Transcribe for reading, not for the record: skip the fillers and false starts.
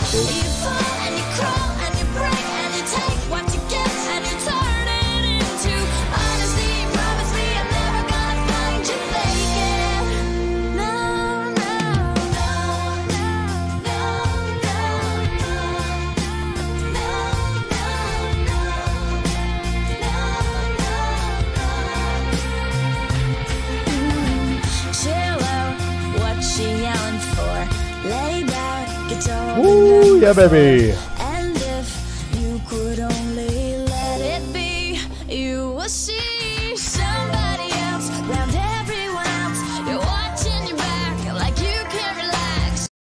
You fall and you crawl and you break and you take what you get and you turn it into honesty. Promise me I'm never gonna find you faking. No, no, no, no, no, no, no, no. Chill out, what you yelling for? Lay back, get over. Ooh, yeah, baby.